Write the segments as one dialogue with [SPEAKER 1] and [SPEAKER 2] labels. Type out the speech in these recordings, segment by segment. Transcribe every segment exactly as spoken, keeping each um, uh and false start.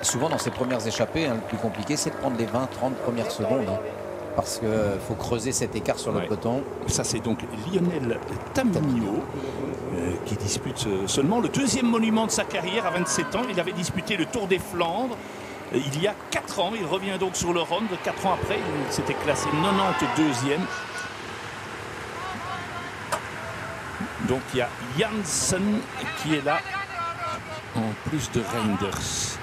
[SPEAKER 1] souvent dans ses premières échappées, hein, le plus compliqué, c'est de prendre les vingt trente premières secondes. Hein, parce qu'il faut creuser cet écart sur
[SPEAKER 2] ouais.
[SPEAKER 1] le peloton.
[SPEAKER 2] Ça, c'est donc Lionel Tamino euh, qui dispute seulement le deuxième monument de sa carrière à vingt-sept ans. Il avait disputé le Tour des Flandres euh, il y a quatre ans. Il revient donc sur le Ronde. quatre ans après, il s'était classé quatre-vingt-deuxième. Donc il y a Janssen qui est là en plus de Reinders.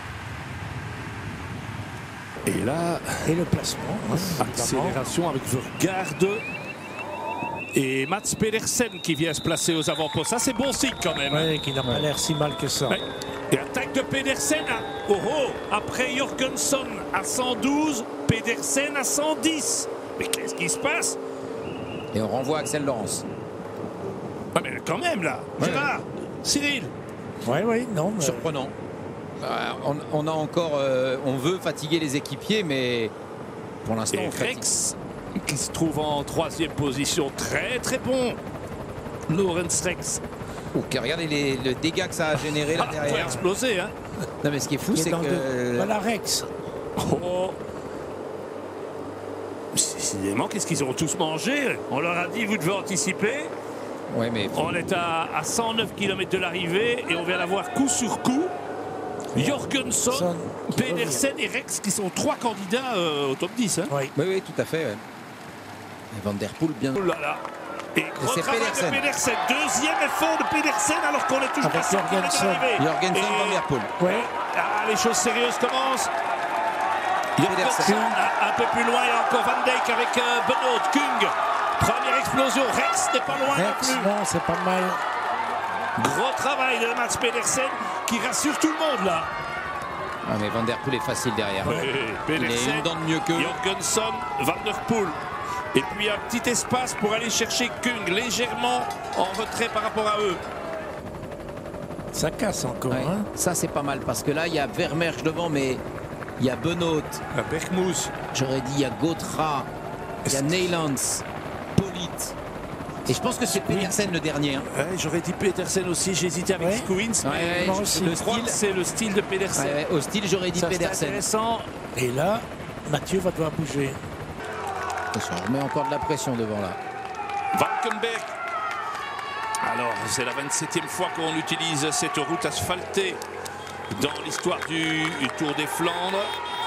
[SPEAKER 2] Et là,
[SPEAKER 3] et le placement, hein,
[SPEAKER 2] accélération avec Vergaerde et Mats Pedersen qui vient se placer aux avant-postes. Ça, c'est bon signe quand même.
[SPEAKER 3] Oui, qui n'a pas l'air si mal que ça.
[SPEAKER 2] Ouais. Et attaque de Pedersen à, oh, oh, après Jorgensen à cent douze, Pedersen à cent dix. Mais qu'est-ce qui se passe?
[SPEAKER 1] Et on renvoie Axel Laurence.
[SPEAKER 2] Ah mais quand même là, ouais. Gérard, Cyril.
[SPEAKER 3] Oui, oui, non. Mais...
[SPEAKER 1] surprenant. On, on a encore, euh, on veut fatiguer les équipiers, mais pour l'instant, on fatigue.
[SPEAKER 2] Rex qui se trouve en troisième position, très très bon. Lorenz Rex.
[SPEAKER 1] Okay, regardez les, le dégât que ça a généré là
[SPEAKER 2] ah,
[SPEAKER 1] derrière.
[SPEAKER 2] Il a explosé, hein.
[SPEAKER 1] Non mais ce qui est fou, c'est que
[SPEAKER 3] de... voilà Rex.
[SPEAKER 2] Oh. Décidément, qu'est-ce qu'ils ont tous mangé? On leur a dit, vous devez anticiper.
[SPEAKER 1] Ouais, mais
[SPEAKER 2] on est à, à cent neuf kilomètres de l'arrivée et on vient la voir coup sur coup. Jorgensen, Pedersen et Rex qui sont trois candidats euh, au top dix. Hein.
[SPEAKER 1] Oui. oui, oui, tout à fait. Ouais. Et Van Der Poel bien.
[SPEAKER 2] Oh là là. Et gros travail de Pedersen. Deuxième effort de Pedersen alors qu'on est toujours
[SPEAKER 3] avec
[SPEAKER 2] à cent kilomètres de l'arrivée.
[SPEAKER 1] Jorgensen, et... Van Der Poel.
[SPEAKER 3] Ouais.
[SPEAKER 2] Ah, les choses sérieuses commencent. Jorgensen un, un peu plus loin et encore Van Dijk avec euh, Benoît Kung. Première explosion. Rex n'est pas loin
[SPEAKER 3] Rex,
[SPEAKER 2] non plus.
[SPEAKER 3] Non, c'est pas mal.
[SPEAKER 2] Gros travail de Mats Pedersen qui rassure tout le monde là.
[SPEAKER 1] Ah mais Van Der Poel est facile derrière.
[SPEAKER 2] Oui,
[SPEAKER 1] il est une dent de mieux que
[SPEAKER 2] Jorgensen, Van Der Poel. Et puis un petit espace pour aller chercher Kung légèrement en retrait par rapport à eux.
[SPEAKER 3] Ça casse encore.
[SPEAKER 1] Ouais.
[SPEAKER 3] Hein.
[SPEAKER 1] Ça c'est pas mal parce que là il y a Vermersch devant, mais il y a Benoît,
[SPEAKER 2] Bergmoes.
[SPEAKER 1] J'aurais dit il y a Gautra, il y a Neylands, Polit. Et je pense que c'est Pedersen le dernier. Hein.
[SPEAKER 2] Ouais, j'aurais dit Pedersen aussi, j'hésitais avec
[SPEAKER 3] ouais.
[SPEAKER 2] Skuins.
[SPEAKER 1] Ouais,
[SPEAKER 2] mais
[SPEAKER 1] ouais,
[SPEAKER 2] je, le style, c'est le style de Pedersen.
[SPEAKER 1] Ouais, ouais, au style, j'aurais dit
[SPEAKER 2] ça,
[SPEAKER 1] Pedersen.
[SPEAKER 2] Intéressant.
[SPEAKER 3] Et là, Mathieu va devoir bouger.
[SPEAKER 1] On remet encore de la pression devant là.
[SPEAKER 2] Valkenberg. Alors, c'est la vingt-septième fois qu'on utilise cette route asphaltée dans l'histoire du, du Tour des Flandres.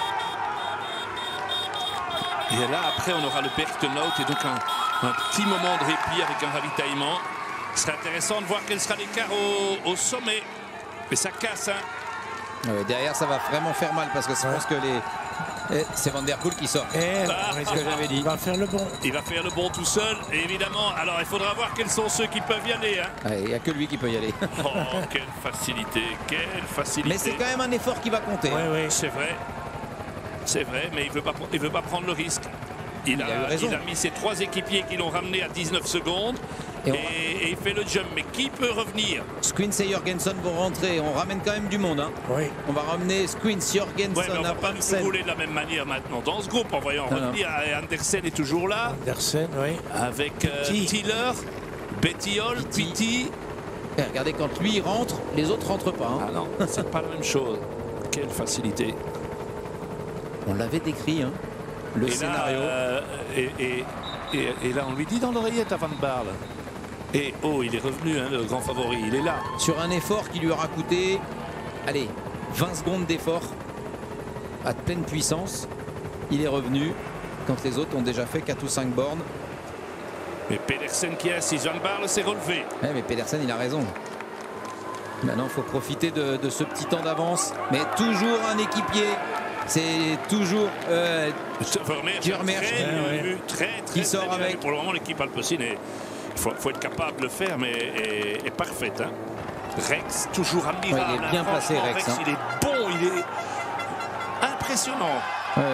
[SPEAKER 2] Et là, après, on aura le Bergtenaut et donc un, un petit moment de répit avec un ravitaillement. Ce serait intéressant de voir quel sera l'écart au, au sommet. Mais ça casse, hein.
[SPEAKER 1] Ouais, derrière, ça va vraiment faire mal parce que je pense que les... c'est Van Der Poel qui sort.
[SPEAKER 3] Et
[SPEAKER 1] ah, c'est ce que j'avais dit.
[SPEAKER 3] Il va faire le bon.
[SPEAKER 2] Il va faire le bon tout seul. Et évidemment, alors il faudra voir quels sont ceux qui peuvent y aller. Il
[SPEAKER 1] hein. n'y a que lui qui peut y aller.
[SPEAKER 2] Oh, quelle facilité, quelle facilité.
[SPEAKER 1] Mais c'est quand même un effort qui va compter.
[SPEAKER 2] Oui, oui, c'est vrai. C'est vrai, mais il ne veut, veut pas prendre le risque. Il, il, a, a il a mis ses trois équipiers qui l'ont ramené à dix-neuf secondes. Et, on... et, et il fait le jump. Mais qui peut revenir?
[SPEAKER 1] Skuins et Jorgensen vont rentrer. On ramène quand même du monde. Hein.
[SPEAKER 3] Oui.
[SPEAKER 1] On va ramener Skuins, Jorgensen,
[SPEAKER 2] ouais, on va pas
[SPEAKER 1] Hansen.
[SPEAKER 2] nous rouler de la même manière maintenant dans ce groupe en voyant non, revenir. Non. Andersen est toujours là.
[SPEAKER 3] Andersen, oui.
[SPEAKER 2] Avec euh, Tiller, Bettiol, Pitti.
[SPEAKER 1] Et regardez, quand lui rentre, les autres rentrent pas. Hein.
[SPEAKER 2] Ah non, c'est pas la même chose. Quelle facilité.
[SPEAKER 1] On l'avait décrit, hein, le
[SPEAKER 2] et
[SPEAKER 1] scénario.
[SPEAKER 2] Là, euh, et, et, et, et là, on lui dit dans l'oreillette à Van Baarle. Et oh, il est revenu, hein, le grand favori, il est là.
[SPEAKER 1] Sur un effort qui lui aura coûté, allez, vingt secondes d'effort à pleine puissance. Il est revenu quand les autres ont déjà fait quatre ou cinq bornes.
[SPEAKER 2] Mais Pedersen qui insiste, Van Baarle s'est relevé.
[SPEAKER 1] Ouais, mais Pedersen, il a raison. Maintenant, il faut profiter de, de ce petit temps d'avance. Mais toujours un équipier. C'est toujours euh,
[SPEAKER 2] Vermersch très, très, très,
[SPEAKER 1] qui sort
[SPEAKER 2] très
[SPEAKER 1] avec.
[SPEAKER 2] Pour le moment, l'équipe alpecin, il faut, faut être capable de le faire, mais est, est parfaite. Hein. Rex, toujours admirable.
[SPEAKER 1] Ouais, il est bien
[SPEAKER 2] hein,
[SPEAKER 1] placé, Rex.
[SPEAKER 2] Rex
[SPEAKER 1] Hein.
[SPEAKER 2] Il est bon, il est impressionnant.
[SPEAKER 1] Ouais.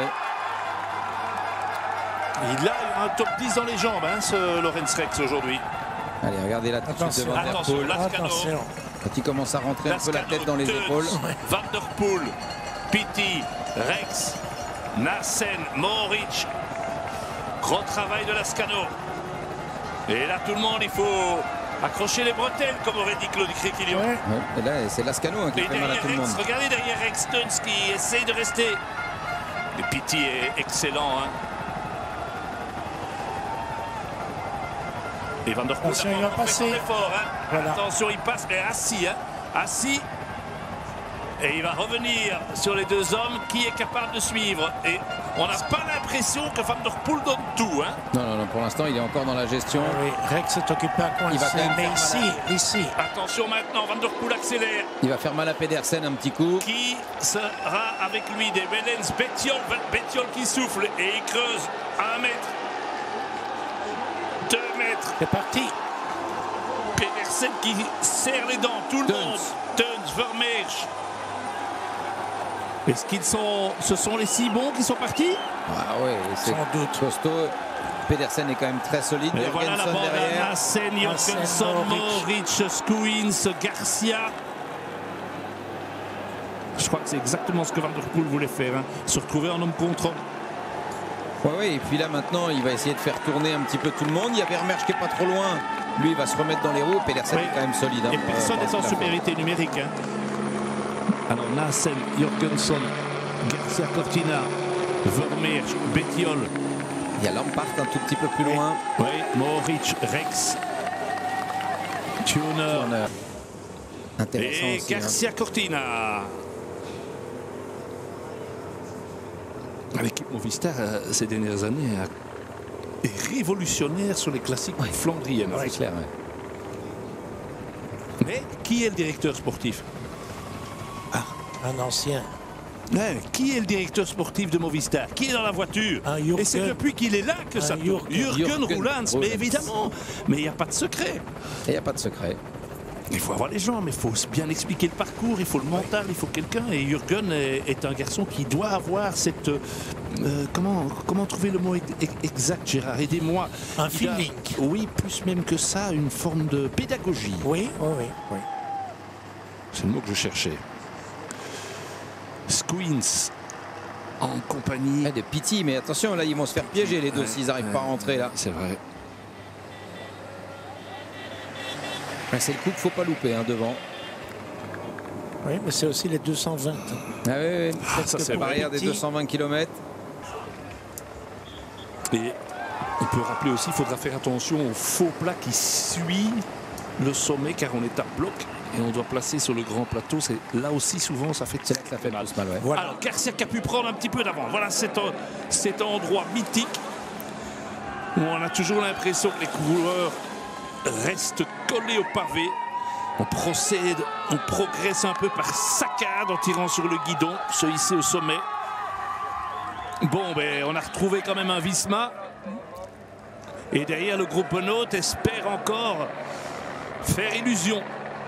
[SPEAKER 2] Il a un top dix dans les jambes, hein, ce Lorenz Rex aujourd'hui.
[SPEAKER 1] Allez, regardez là tout de suite de Van Der Poel.
[SPEAKER 2] Attention,
[SPEAKER 1] quand il commence à rentrer un peu la tête dans les épaules.
[SPEAKER 2] Van Der Poel, Pitti, Rex, Nassen, Mohoric. Gros travail de Lascano. Et là, tout le monde, il faut Accrocher les bretelles, comme aurait dit Claude Créquillon.
[SPEAKER 3] Ouais.
[SPEAKER 1] Ouais, et là, c'est Lascano hein, qui
[SPEAKER 2] Et
[SPEAKER 1] fait mal à
[SPEAKER 2] derrière
[SPEAKER 1] tout le monde.
[SPEAKER 2] Rex, regardez derrière Rex Stunz qui essaye de rester. Le Pity est excellent. Hein. Et Van der Poel
[SPEAKER 3] Attention, il va passer.
[SPEAKER 2] Effort, hein.
[SPEAKER 3] Voilà.
[SPEAKER 2] Attention, il passe, mais assis. Hein. Assis. Et il va revenir sur les deux hommes. Qui est capable de suivre? Et on n'a pas l'impression que Van der Poel donne tout. Hein.
[SPEAKER 1] Non, non, non, pour l'instant, il est encore dans la gestion.
[SPEAKER 3] Ah oui, Rex s'est occupé à coincer,
[SPEAKER 1] Il va quand même
[SPEAKER 3] mais
[SPEAKER 1] faire
[SPEAKER 3] ici,
[SPEAKER 1] mal
[SPEAKER 3] ici.
[SPEAKER 2] Attention maintenant, Van der Poel accélère.
[SPEAKER 1] Il va faire mal à Pedersen un petit coup.
[SPEAKER 2] Qui sera avec lui? Des Wellens, Bettiol, Bettiol qui souffle et il creuse à un mètre, deux mètres.
[SPEAKER 3] C'est parti.
[SPEAKER 2] Pedersen qui serre les dents, tout le
[SPEAKER 1] Teuns.
[SPEAKER 2] monde. Teuns, Vermeersch. Est-ce qu'ils sont, ce sont les six bons qui sont partis?
[SPEAKER 1] Ah ouais, c'est
[SPEAKER 3] Sans doute.
[SPEAKER 1] costaud. Pedersen est quand même très solide.
[SPEAKER 2] Et voilà la
[SPEAKER 1] Jorgensen
[SPEAKER 2] bande à
[SPEAKER 1] derrière.
[SPEAKER 2] Nassen,
[SPEAKER 3] Nassen,
[SPEAKER 2] Jorgensen,
[SPEAKER 3] Mohoric.
[SPEAKER 2] Mohoric, Skuins, Garcia. Je crois que c'est exactement ce que Van der Poel voulait faire, hein. Se retrouver en homme contre homme.
[SPEAKER 1] Ouais, ouais, et puis là maintenant, il va essayer de faire tourner un petit peu tout le monde. Il y a Vermeersch qui est pas trop loin. Lui, il va se remettre dans les roues. Pedersen
[SPEAKER 2] Oui.
[SPEAKER 1] est quand même solide. Hein,
[SPEAKER 2] Et
[SPEAKER 1] pour-
[SPEAKER 2] personne
[SPEAKER 1] pour
[SPEAKER 2] n'est en
[SPEAKER 1] la force.
[SPEAKER 2] supériorité numérique. Hein. Alors Nassen, Jorgensen, Garcia Cortina, Vermeersch, Bettiol.
[SPEAKER 1] Il y a Lampart un tout petit peu plus loin.
[SPEAKER 2] Oui, Mohoric, Rex, Tuner
[SPEAKER 1] Turner. Intéressant
[SPEAKER 2] et
[SPEAKER 1] aussi. hein.
[SPEAKER 2] Garcia Cortina. L'équipe Movistar, euh, ces dernières années, a- est révolutionnaire sur les classiques flandriennes.
[SPEAKER 1] C'est clair, ouais.
[SPEAKER 2] Mais qui est le directeur sportif?
[SPEAKER 3] Un ancien.
[SPEAKER 2] Ouais, qui est le directeur sportif de Movistar? Qui est dans la voiture?
[SPEAKER 3] Un Jürgen.
[SPEAKER 2] Et c'est depuis qu'il est là que
[SPEAKER 3] Un
[SPEAKER 2] ça tourne.
[SPEAKER 3] Jürgen.
[SPEAKER 2] Jürgen
[SPEAKER 1] Jürgen
[SPEAKER 2] Roulans, mais
[SPEAKER 1] Roelants.
[SPEAKER 2] évidemment. Mais il n'y a pas de secret.
[SPEAKER 1] Et il n'y a pas de secret.
[SPEAKER 2] Il faut avoir les gens, mais il faut bien expliquer le parcours, il faut le mental, il faut quelqu'un. Et Jürgen est, est un garçon qui doit avoir cette... euh, comment, comment trouver le mot ex- exact, Gérard? Aidez-moi.
[SPEAKER 3] Un
[SPEAKER 2] Il a-
[SPEAKER 3] feeling.
[SPEAKER 2] Oui, plus même que ça, une forme de pédagogie.
[SPEAKER 3] Oui, oui, oui. oui.
[SPEAKER 2] C'est le mot que je cherchais. Skuins en compagnie...
[SPEAKER 1] Ouais, de Pity, mais attention, là, ils vont se faire piéger les deux
[SPEAKER 2] Ouais,
[SPEAKER 1] s'ils n'arrivent
[SPEAKER 2] ouais,
[SPEAKER 1] pas à rentrer là.
[SPEAKER 2] C'est vrai.
[SPEAKER 1] Ouais, c'est le coup qu'il ne faut pas louper hein, devant.
[SPEAKER 3] Oui, mais c'est aussi les deux cent vingt.
[SPEAKER 1] Ah, ouais, ouais.
[SPEAKER 2] Ah, ça, c'est
[SPEAKER 1] La barrière des
[SPEAKER 3] Pity.
[SPEAKER 1] deux cent vingt kilomètres.
[SPEAKER 2] Et on peut rappeler aussi, il faudra faire attention au faux plat qui suit le sommet car on est à bloc et on doit placer sur le grand plateau. C'est là aussi souvent ça fait
[SPEAKER 1] C'est là que ça fait
[SPEAKER 2] mal.
[SPEAKER 1] plus mal, ouais.
[SPEAKER 3] Voilà.
[SPEAKER 2] Alors Garcia qui a pu prendre un petit peu d'avant. Voilà cet, en- cet endroit mythique où on a toujours l'impression que les coureurs restent collés au pavé. On procède, on progresse un peu par saccade en tirant sur le guidon, se hisser au sommet. Bon, ben, on a retrouvé quand même un Visma. Et derrière, le groupe Benoît espère encore faire illusion.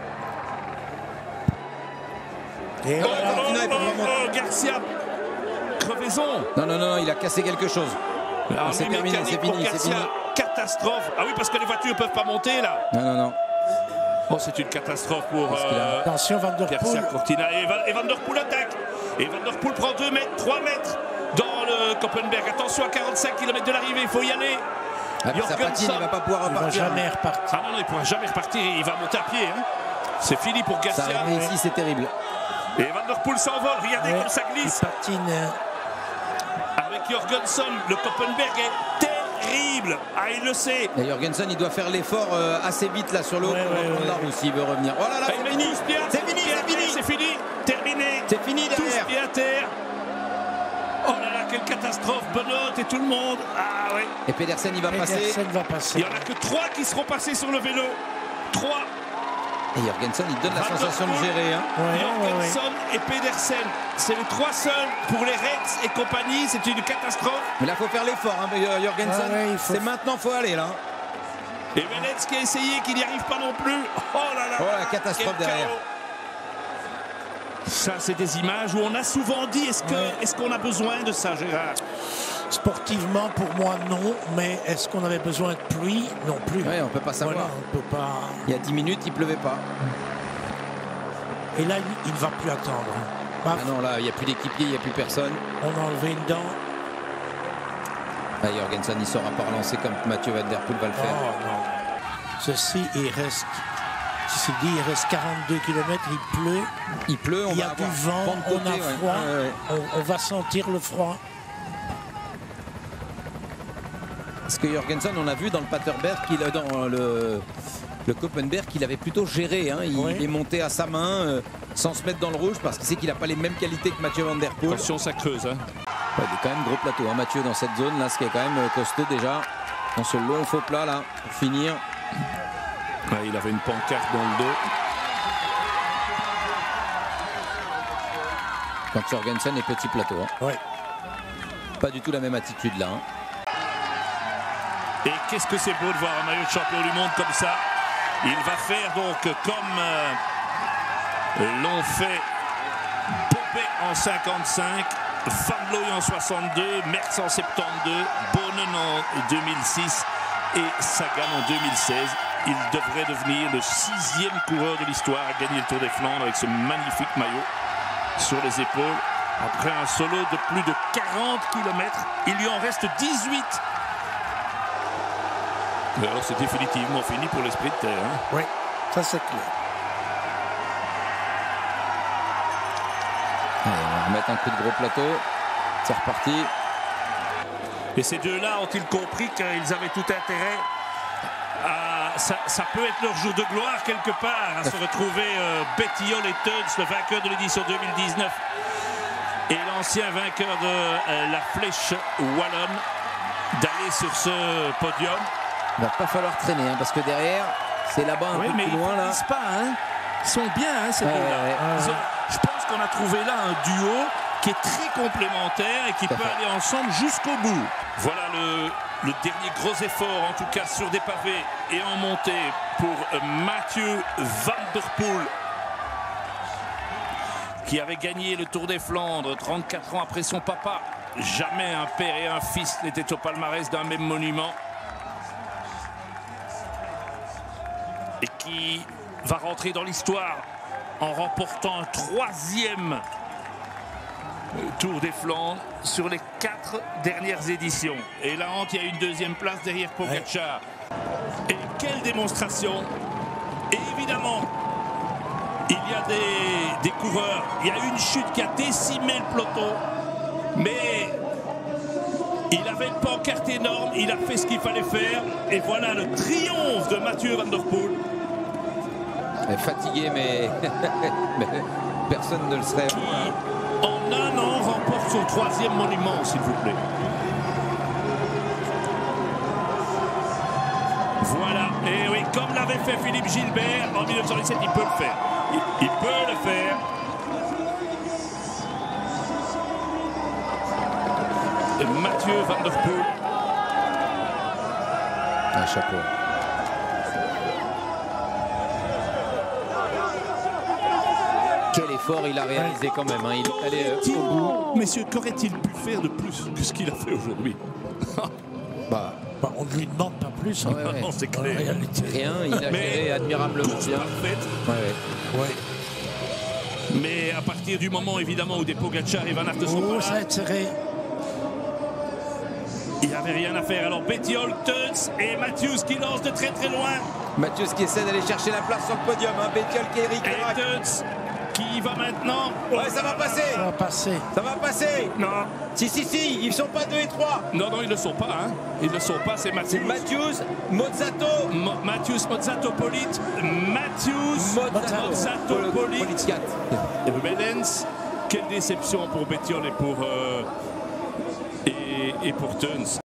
[SPEAKER 3] Et
[SPEAKER 2] Oh,
[SPEAKER 3] voilà.
[SPEAKER 2] oh,
[SPEAKER 1] Cortina, il peut pas
[SPEAKER 2] oh,
[SPEAKER 1] monter.
[SPEAKER 2] oh, Garcia, crevaison.
[SPEAKER 1] Non, non, non, il a cassé quelque chose.
[SPEAKER 2] Alors,
[SPEAKER 1] c'est
[SPEAKER 2] les
[SPEAKER 1] terminé,
[SPEAKER 2] mécaniques
[SPEAKER 1] c'est fini,
[SPEAKER 2] pour
[SPEAKER 1] c'est
[SPEAKER 2] Garcia,
[SPEAKER 1] fini.
[SPEAKER 2] catastrophe. Ah oui, parce que les voitures ne peuvent pas monter là.
[SPEAKER 1] Non, non, non.
[SPEAKER 2] Oh, c'est une catastrophe pour
[SPEAKER 1] Qu'est-ce qu'il a
[SPEAKER 2] euh,
[SPEAKER 3] Attention, Van der
[SPEAKER 2] Garcia
[SPEAKER 3] Poel.
[SPEAKER 2] Cortina. Et Van, et Van der Poel attaque. Et Van der Poel prend deux mètres, trois mètres dans le Koppenberg. Attention à quarante-cinq kilomètres de l'arrivée, il faut y aller.
[SPEAKER 1] Ah, puis ça
[SPEAKER 2] Jorgensen.
[SPEAKER 1] patine, il ne va pas pouvoir
[SPEAKER 3] Il va
[SPEAKER 1] repartir.
[SPEAKER 3] jamais repartir.
[SPEAKER 2] Ah non, non, il ne pourra jamais repartir, il va monter à pied. Hein. C'est fini pour
[SPEAKER 1] Ça
[SPEAKER 2] Garcia.
[SPEAKER 1] arrive ici, c'est terrible.
[SPEAKER 2] Et Van der Poel s'envole, regardez
[SPEAKER 3] Ouais,
[SPEAKER 2] comme ça
[SPEAKER 3] il
[SPEAKER 2] glisse.
[SPEAKER 3] patine.
[SPEAKER 2] Avec Jorgensen, le Koppenberg est terrible. Ah, il le sait.
[SPEAKER 1] Et Jorgensen, il doit faire l'effort euh, assez vite là sur le haut
[SPEAKER 3] Ouais,
[SPEAKER 1] pour
[SPEAKER 3] ouais,
[SPEAKER 1] reprendre
[SPEAKER 3] ouais.
[SPEAKER 1] la roue s'il veut revenir. Oh là là,
[SPEAKER 2] Ah,
[SPEAKER 1] c'est
[SPEAKER 2] il met
[SPEAKER 1] fini.
[SPEAKER 2] tous bien,
[SPEAKER 1] C'est fini,
[SPEAKER 2] bien,
[SPEAKER 1] c'est fini.
[SPEAKER 2] C'est fini, terminé.
[SPEAKER 1] C'est fini
[SPEAKER 2] Tous
[SPEAKER 1] derrière.
[SPEAKER 2] pieds à terre. Oh là là, quelle catastrophe, Benoît et tout le monde. Ah ouais.
[SPEAKER 1] Et Pedersen, il va passer.
[SPEAKER 3] Pedersen va
[SPEAKER 2] Il
[SPEAKER 3] passer.
[SPEAKER 2] n'y en a que trois qui seront passés sur le vélo. Trois.
[SPEAKER 1] Et Jorgensen, il donne la
[SPEAKER 2] Van der
[SPEAKER 1] sensation de
[SPEAKER 2] Poel.
[SPEAKER 1] gérer. Hein.
[SPEAKER 3] Ouais, ouais, ouais.
[SPEAKER 2] Jorgensen et Pedersen. C'est les trois seuls pour les Rex et compagnie. C'est une catastrophe.
[SPEAKER 1] Mais là, il faut faire l'effort. Hein, Jorgensen,
[SPEAKER 3] Ouais, ouais, il faut-
[SPEAKER 1] c'est maintenant, il faut aller là.
[SPEAKER 2] Et Wellens qui a essayé, qui n'y arrive pas non plus. Oh là là.
[SPEAKER 1] Oh, la catastrophe
[SPEAKER 2] Quel
[SPEAKER 1] derrière.
[SPEAKER 2] chaos. Ça, c'est des images où on a souvent dit est-ce que,
[SPEAKER 3] Ouais.
[SPEAKER 2] est-ce qu'on a besoin de ça, Gérard?
[SPEAKER 3] Sportivement, pour moi, non. Mais est-ce qu'on avait besoin de pluie? Non plus.
[SPEAKER 1] Ouais, on peut pas savoir.
[SPEAKER 3] Voilà, on peut pas.
[SPEAKER 1] Il y a dix minutes, il pleuvait pas.
[SPEAKER 3] Et là, il- il ne va plus attendre. Bah,
[SPEAKER 1] Ah non, là, il n'y a plus d'équipier, il n'y a plus personne.
[SPEAKER 3] on a enlevé une dent.
[SPEAKER 1] Ah, Jorgensen, il ne saura pas relancer comme Mathieu Van Der Poel va le
[SPEAKER 3] Oh
[SPEAKER 1] faire.
[SPEAKER 3] non. Ceci, il reste, ceci dit, il reste quarante-deux kilomètres, il pleut.
[SPEAKER 1] Il pleut, on
[SPEAKER 3] il y
[SPEAKER 1] va
[SPEAKER 3] a du
[SPEAKER 1] avoir
[SPEAKER 3] vent,
[SPEAKER 1] vent de
[SPEAKER 3] on
[SPEAKER 1] côté,
[SPEAKER 3] a
[SPEAKER 1] ouais.
[SPEAKER 3] froid,
[SPEAKER 1] Ouais, ouais.
[SPEAKER 3] On, on va sentir le froid.
[SPEAKER 1] Parce que Jorgensen, on a vu dans le Paterberg, qu'il a dans le, le Koppenberg, qu'il avait plutôt géré. Hein. Il
[SPEAKER 3] Oui.
[SPEAKER 1] est monté à sa main euh, sans se mettre dans le rouge parce qu'il sait qu'il n'a pas les mêmes qualités que Mathieu Van Der Poel.
[SPEAKER 2] Attention, ça creuse. Hein.
[SPEAKER 1] Ouais, il est quand même gros plateau, hein, Mathieu, dans cette zone là, ce qui est quand même costaud déjà. Dans ce long faux plat là, pour finir.
[SPEAKER 2] Ouais, il avait une pancarte dans le dos.
[SPEAKER 1] Quand Jorgensen est petit plateau. Hein.
[SPEAKER 3] Ouais.
[SPEAKER 1] Pas du tout la même attitude là. Hein.
[SPEAKER 2] Et qu'est-ce que c'est beau de voir un maillot de champion du monde comme ça. Il va faire donc comme euh, l'ont fait Popé en cinquante-cinq, Van Looy en soixante-deux, Merckx en soixante-douze, Boonen en deux mille six et Sagan en deux mille seize. Il devrait devenir le sixième coureur de l'histoire à gagner le Tour des Flandres avec ce magnifique maillot sur les épaules. Après un solo de plus de quarante kilomètres, il lui en reste dix-huit. Alors c'est définitivement fini pour l'esprit de terre. Hein.
[SPEAKER 3] Oui, ça c'est clair.
[SPEAKER 1] Allez, on va remettre un coup de gros plateau. C'est reparti.
[SPEAKER 2] Et ces deux-là ont-ils compris qu'ils avaient tout intérêt à... Ça, ça peut être leur jour de gloire quelque part, à se retrouver euh, Bettiol et Teuns, le vainqueur de l'édition deux mille dix-neuf, et l'ancien vainqueur de euh, la Flèche Wallonne, d'aller sur ce podium.
[SPEAKER 1] Il va pas falloir traîner hein, parce que derrière, c'est là-bas un
[SPEAKER 2] Oui,
[SPEAKER 1] peu
[SPEAKER 2] mais
[SPEAKER 1] plus
[SPEAKER 2] ils
[SPEAKER 1] loin là.
[SPEAKER 2] ne pas, hein. Ils sont bien, hein, ces
[SPEAKER 1] Ouais,
[SPEAKER 2] deux-là.
[SPEAKER 1] ouais, ouais.
[SPEAKER 2] Ils ont- Je pense qu'on a trouvé là un duo qui est très complémentaire et qui
[SPEAKER 1] Tout à
[SPEAKER 2] peut
[SPEAKER 1] fait.
[SPEAKER 2] aller ensemble jusqu'au bout. Voilà le, le dernier gros effort, en tout cas sur des pavés et en montée pour euh, Mathieu Van Der Poel, qui avait gagné le Tour des Flandres trente-quatre ans après son papa. Jamais un père et un fils n'étaient au palmarès d'un même monument. Et qui va rentrer dans l'histoire en remportant un troisième Tour des Flandres sur les quatre dernières éditions. Et la honte, il y a une deuxième place derrière Pogacar. Et quelle démonstration! Et évidemment, il y a des, des coureurs. Il y a une chute qui a décimé le peloton. Mais il avait une pancarte énorme. Il a fait ce qu'il fallait faire. Et voilà le triomphe de Mathieu Van Der Poel.
[SPEAKER 1] Elle est fatiguée, mais... mais personne ne le serait.
[SPEAKER 2] Qui, en un an, remporte son troisième monument, s'il vous plaît. Voilà. Et oui, comme l'avait fait Philippe Gilbert en mille neuf cent dix-sept, il peut le faire. Il, il peut le faire. Et Mathieu Van Der Poel.
[SPEAKER 1] Un chapeau. Quel effort il a réalisé quand même. Hein. Il est allé euh, au bout.
[SPEAKER 2] Messieurs, qu'aurait-il pu faire de plus que ce qu'il a fait aujourd'hui?
[SPEAKER 1] Bah,
[SPEAKER 3] Bah, on ne lui demande pas plus. hein.
[SPEAKER 1] ouais, ouais.
[SPEAKER 2] Non, c'est
[SPEAKER 3] En
[SPEAKER 2] clair.
[SPEAKER 3] réalité.
[SPEAKER 1] rien, il a
[SPEAKER 2] Mais-
[SPEAKER 1] géré admirablement
[SPEAKER 2] Course
[SPEAKER 1] bien.
[SPEAKER 2] parfaite.
[SPEAKER 1] Ouais, ouais.
[SPEAKER 3] Ouais.
[SPEAKER 2] Mais à partir du moment, évidemment, où des Pogacar et Van Aert sont
[SPEAKER 3] Oh,
[SPEAKER 2] pas
[SPEAKER 3] ça
[SPEAKER 2] là,
[SPEAKER 3] va être serré.
[SPEAKER 2] il n'y avait rien à faire. Alors Bettiol, Teuns et Matthews qui lancent de très très loin.
[SPEAKER 1] Mathieu qui essaie d'aller chercher la place sur le podium. Hein. Bettiol qui est Eric
[SPEAKER 2] Et
[SPEAKER 1] Rack.
[SPEAKER 2] Teuns qui va maintenant.
[SPEAKER 1] Ouais, ça va passer.
[SPEAKER 3] Ça va passer.
[SPEAKER 1] Ça va passer.
[SPEAKER 2] Non,
[SPEAKER 1] Si, si, si, ils sont pas deux et trois.
[SPEAKER 2] non, non, ils ne le sont pas. Hein. Ils ne le sont pas, c'est
[SPEAKER 1] C'est
[SPEAKER 2] Matthews.
[SPEAKER 1] Matthews, Mozzato,
[SPEAKER 2] Mo- Matthews Mozzato-Polite. Matthews
[SPEAKER 1] Mozzato,
[SPEAKER 2] Mozzato-Polite.
[SPEAKER 1] Politskat.
[SPEAKER 2] Et Mellens. Quelle déception pour Bettiol et pour, euh, et, et pour Teuns.